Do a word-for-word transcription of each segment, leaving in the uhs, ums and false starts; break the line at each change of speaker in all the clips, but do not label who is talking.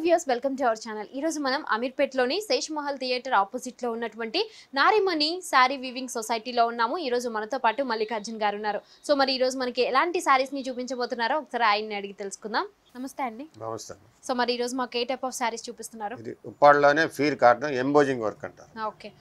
Viewers welcome to our channel. ఈ రోజు మనం అమీర్పేట్లోని శేష్ మహల్ థియేటర్ ఆపోజిట్ లో ఉన్నటువంటి నారిమణి సారీ వీవింగ్ సొసైటీలో ఉన్నాము. ఈ రోజు మనతో పాటు మల్లికార్జున్ గారు ఉన్నారు. సో మరి ఈ రోజు మనకి ఎలాంటి సారీస్ ని చూపించబోతున్నారో ఒకసారి ఆయన్ని అడిగి తెలుసుకుందాం. నమస్తే అండి.
నమస్తే.
సో మరి ఈ రోజు మాకు ఏ టైప్ ఆఫ్ సారీస్ చూపిస్తున్నారు?
ఇది ఉప్పాడలోనే ఫీర్ కాటన్ ఎంబోజింగ్ వర్క్ అంటారు.
ఓకే.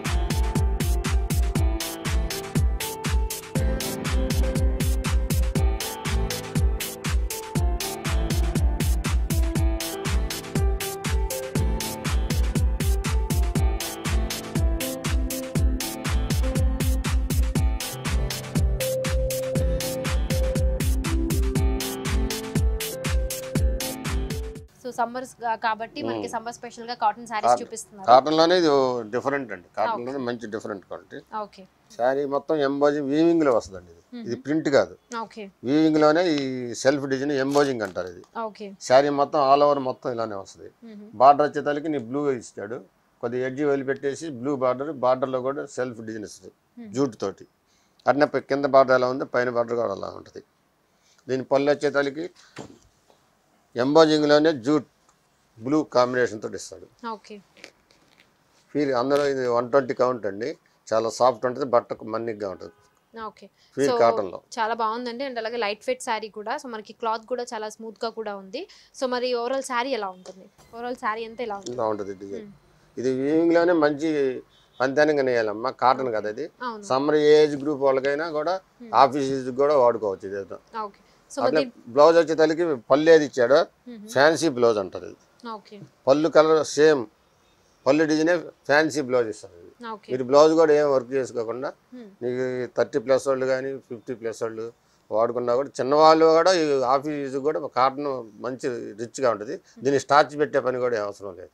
సో సమ్మర్స్ కాబట్టి మనకి సమ్మర్ స్పెషల్ గా కాటన్ సారీస్ చూపిస్తున్నారు.
కాటన్ లోనే ఇది డిఫరెంట్ అండి. కాటన్ లోనే మంచి డిఫరెంట్ క్వాలిటీ.
ఓకే.
సారీ మొత్తం ఎంబోజింగ్ వీవింగ్ లో వస్తుందండి. ఇది ఇది ప్రింట్ కాదు.
ఓకే.
వీవింగ్ లోనే ఈ సెల్ఫ్ డిజైన్ ఎంబోజింగ్ అంటారు. ఇది
ఓకే.
సారీ మొత్తం ఆల్ ఓవర్ మొత్తం ఇలానే వస్తుంది. బార్డర్ వచ్చేతలకి నీ బ్లూ ఇస్తాడు, కొద్దిగా ఎడ్జి వదిలిపెట్టేసి బ్లూ బార్డర్, బార్డర్ లో కూడా సెల్ఫ్ డిజైన్ ఇస్తుంది జూట్ తోటి. అట్నే కింద బార్డర్ ఎలా ఉంది, పైన బార్డర్ కూడా అలా ఉంటుంది. దీని పళ్ళు వచ్చేతలకి ఎంబోజింగ్ లోనే జూట్ బ్లూ కాంబినేషన్ తోటి ఇస్తాడు.
ఓకే.
ఫీల్ అందులో ఇది వన్ ట్వంటీ కౌంట్ అండి. చాలా సాఫ్ట్ ఉంటుంది, బట్టకు మన్నిగ్గా ఉంటుంది.
ఓకే.
ఫీల్ కాటన్ లో
చాలా బాగుందండి. అండ్ అలాగే లైట్ ఫిట్ సారీ కూడా. సో మనకి క్లాత్ కూడా చాలా స్మూత్ గా కూడా ఉంది. సో మరి ఓవరాల్ సారీ ఎలా ఉంటుంది? ఓవరాల్ సారీ అంతా ఎలా ఉంటుంది?
ఇలా ఉంటుంది డిజైన్. ఇది వీవింగ్ లోనే మంచి పంతానంగా నేయాలమ్మా. కాటన్ కదా ఇది. సమ్మర్ ఏజ్ గ్రూప్ వాళ్ళకైనా కూడా ఆఫీస్ కూడా వాడుకోవచ్చు. ఇది
ఓకే.
అట్లా బ్లౌజ్ వచ్చేతలకి పళ్ళు ఏది ఇచ్చాడో ఫ్యాన్సీ బ్లౌజ్ అంటారు. ఇది పళ్ళు కలర్ సేమ్ పళ్ళు డిజైనే ఫ్యాన్సీ బ్లౌజ్ ఇస్తారు. మీరు బ్లౌజ్ కూడా ఏం వర్క్ చేసుకోకుండా నీకు థర్టీ ప్లస్ వాళ్ళు కానీ ఫిఫ్టీ ప్లస్ వాళ్ళు వాడుకున్నా కూడా చిన్నవాళ్ళు కూడా ఈ ఆఫీస్ కూడా కాటన్ మంచి రిచ్గా ఉంటుంది. దీన్ని స్టార్చ్ పెట్టే పని కూడా అవసరం లేదు.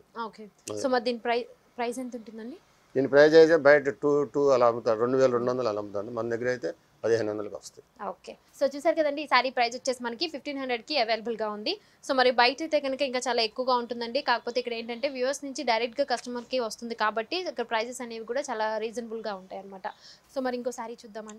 దీని ప్రైస్ అయితే బయట టూ టూ అలా అమ్ముతారు, రెండు వేల రెండు వందలు అలా అమ్ముతారు. మన దగ్గర అయితే పదిహేను వందలకి వస్తాయి.
ఓకే. సో చూసారు కదండి, ఈ సారీ ప్రైస్ వచ్చేసి మనకి ఫిఫ్టీన్ హండ్రెడ్ కి అవైలబుల్ గా ఉంది. సో మరి బయట అయితే కనుక ఇంకా చాలా ఎక్కువగా ఉంటుందండి. కాకపోతే ఇక్కడ ఏంటంటే వ్యూవర్స్ నుంచి డైరెక్ట్ గా కస్టమర్ కి వస్తుంది కాబట్టి ఇక్కడ ప్రైసెస్ అనేవి కూడా చాలా రీజనబుల్ గా ఉంటాయి అనమాట. సో మరి ఇంకో సారీ చూద్దామండి.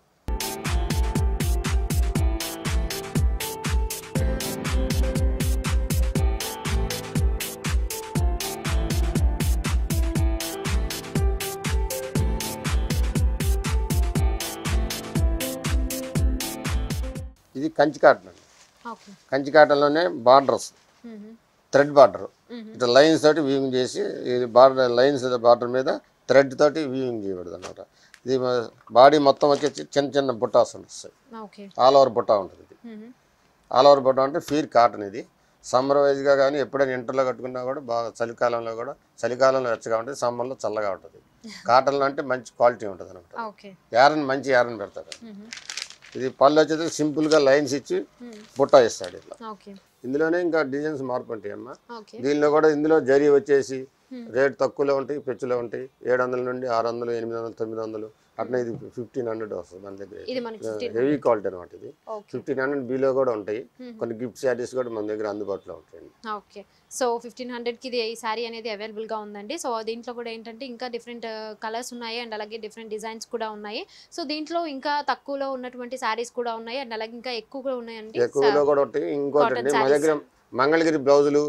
ఇది కంచి కాటన్ అండి. కంచి కాటన్లోనే బార్డర్స్ థ్రెడ్ బార్డర్ ఇట్లా లైన్స్ తోటి వీవింగ్ చేసి ఇది బార్డర్ లైన్స్ బార్డర్ మీద థ్రెడ్ తోటి వీవింగ్ చేయబడదు అనమాట. ఇది బాడీ మొత్తం వచ్చేసి చిన్న చిన్న బుట్టాస్ వస్తాయి. ఆల్ ఓవర్ బుట్టా ఉంటుంది. ఇది ఆల్ ఓవర్ బుట్టా అంటే ఫీర్ కాటన్. ఇది సమ్మర్ వైజ్గా కానీ ఎప్పుడైనా ఇంటర్లో కట్టుకున్నా కూడా బాగా చలికాలంలో కూడా చలికాలంలో వెచ్చగా ఉంటుంది, సమ్మర్లో చల్లగా ఉంటుంది. కాటన్లో అంటే మంచి క్వాలిటీ ఉంటుంది అనమాట. యారన్ మంచి యారన్ పెడతారు. ఇది పళ్ళు వచ్చేది సింపుల్ గా లైన్స్ ఇచ్చి బుట్ట ఇస్తాడు ఇట్లా. ఇందులోనే ఇంకా డిజైన్స్ మార్పు ఉంటాయి అమ్మా. దీనిలో కూడా ఇందులో జరీ వచ్చేసి రేట్ తక్కువలో ఉంటాయి, పెచ్చులో ఉంటాయి. ఏడు వందల నుండి ఆరు వందలు ఎనిమిది వందలు తొమ్మిది వందలు అట్లా. ఇది ఫిఫ్టీన్ హండ్రెడ్ వస్తుంది మన దగ్గర. హెవీ క్వాలిటీ అనమాట. ఇది ఫిఫ్టీన్ హండ్రెడ్ బిలో కూడా ఉంటాయి. కొన్ని గిఫ్ట్ శారీస్ కూడా మన దగ్గర అందుబాటులో ఉంటాయండి.
ఓకే. సో ఫిఫ్టీన్ హండ్రెడ్ కి ఈ సారీ అనేది అవైలబుల్ గా ఉందండి. సో దీంట్లో కూడా ఏంటంటే ఇంకా డిఫరెంట్ కలర్స్ ఉన్నాయి అండ్ అలాగే డిఫరెంట్ డిజైన్స్ కూడా ఉన్నాయి. సో దీంట్లో ఇంకా తక్కువలో ఉన్నటువంటి సారీస్ కూడా ఉన్నాయి అండ్ అలాగే ఇంకా ఎక్కువగా ఉన్నాయండి.
ఎక్కువలో కూడా ఉంటాయి. ఇంకోటి మా దగ్గర మంగళగిరి బ్లౌజులు,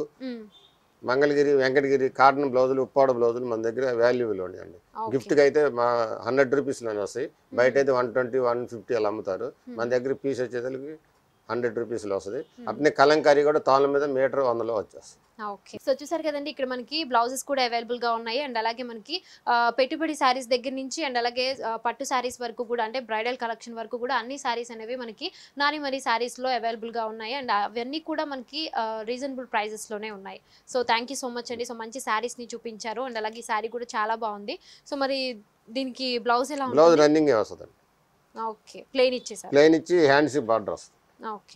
మంగళగిరి వెంకటగిరి కాటన్ బ్లౌజులు, ఉప్పాడ బ్లౌజులు మన దగ్గర వాల్యూబుల్ ఉన్నాయండి. గిఫ్ట్కి అయితే మా హండ్రెడ్ రూపీస్లోనే వస్తాయి. బయట అయితే వన్ ట్వంటీ వన్ ఫిఫ్టీ అలా అమ్ముతారు. మన దగ్గర పీస్ వచ్చేసరికి హండ్రెడ్ రూపీస్లో వస్తుంది. అట్నే కలంకారీ కూడా తాళ్ళ మీద మీటర్ వందలో వచ్చేస్తుంది.
ఓకే. సో చూసారు కదండి, ఇక్కడ మనకి బ్లౌజెస్ కూడా అవైలబుల్ గా ఉన్నాయి అండ్ అలాగే మనకి పెట్టుబడి శారీస్ దగ్గర నుంచి అండ్ అలాగే పట్టు శారీస్ వరకు కూడా అంటే బ్రైడల్ కలెక్షన్ వరకు కూడా అన్ని శారీస్ అనేవి మనకి నారిమణి శారీస్ లో అవైలబుల్ గా ఉన్నాయి అండ్ అవన్నీ కూడా మనకి రీజనబుల్ ప్రైజెస్ లోనే ఉన్నాయి. So thank you so much అండి. సో మంచి శారీస్ ని చూపించారు అండ్ అలాగే శారీ కూడా చాలా బాగుంది. సో మరి దీనికి బ్లౌజ్ ఎలా
బ్లౌజ్ రన్నింగ్ వస్తుంది.
ఓకే. ప్లెయిన్ ఇచ్చేసారు.
ప్లెయిన్ ఇచ్చి హ్యాండ్స్ బార్డర్ వస్తుంది.
ఓకే.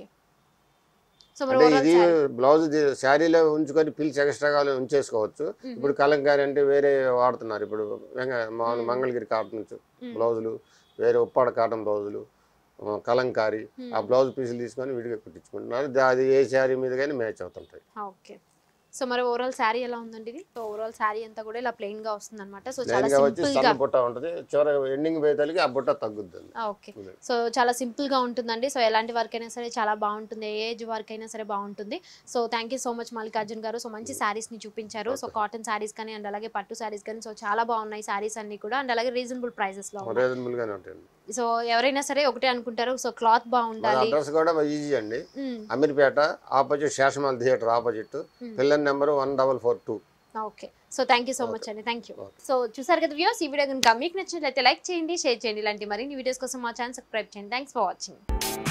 అంటే ఇది బ్లౌజ్ శారీలో ఉంచుకొని పిలిచి ఎక్స్ట్రాగా ఉంచేసుకోవచ్చు. ఇప్పుడు కలంకారీ అంటే వేరే వాడుతున్నారు. ఇప్పుడు మంగళగిరి కాటన్ బ్లౌజులు, వేరే ఉప్పాడ కాటన్ బ్లౌజులు, కలంకారీ ఆ బ్లౌజ్ పీసులు తీసుకొని విడిగా కుట్టించుకుంటున్నారు. అది ఏ శారీ మీద కానీ మ్యాచ్ అవుతుంటాయి.
ఓకే. సో మరి ఓవరాల్ శారీ ఎలా ఉందండి ఇది? సో ఓవరాల్ శారీ అంతా కూడా ఇలా ప్లెయిన్ గా వస్తుంది అనమాట. సో చాలా సింపుల్ గా
బుట్ట ఉంటుంది, చివరి ఎండింగ్ పోయేతలకి ఆ బుట్ట తగ్గుద్ది.
ఓకే, సో చాలా సింపుల్ గా ఉంటుందండి. సో ఎలాంటి వర్క్ అయినా సరే చాలా బాగుంటుంది, ఏ ఏజ్ వర్క్ అయినా సరే బాగుంటుంది. So thank you so much Mallikarjun గారు. సో మంచి శారీస్ ని చూపించారు. సో కాటన్ శారీస్ కానీ అండ్ అలాగే పట్టు శారీస్ కానీ సో చాలా బాగున్నాయి శారీస్ అన్ని కూడా అండ్ అలాగే రీజనబుల్ ప్రైసెస్ లో ఉన్నాయి.
రీజనబుల్ గానే ఉంటాయి.
సో ఎవరైనా సరే ఒకటే అనుకుంటారు, సో క్లాత్ బాగుండాలి.
అడ్రస్ కూడా ఈజీ అండి, అమీర్పేట ఆపోజిట్ శేషమాల్ theatre opposite, pillar number one double four two.
Okay, so thank you so much అండి, థ్యాంక్ యూ. సో చూసారు కదా వ్యూస్, ఈ వీడియో కనుక మీకు నచ్చినట్లయితే లైక్ చేయండి, షేర్ చేయండి. ఇలాంటి మరిన్ని వీడియోస్ కోసం మా ఛానల్ సబ్స్క్రైబ్ చేయండి. Thanks for watching.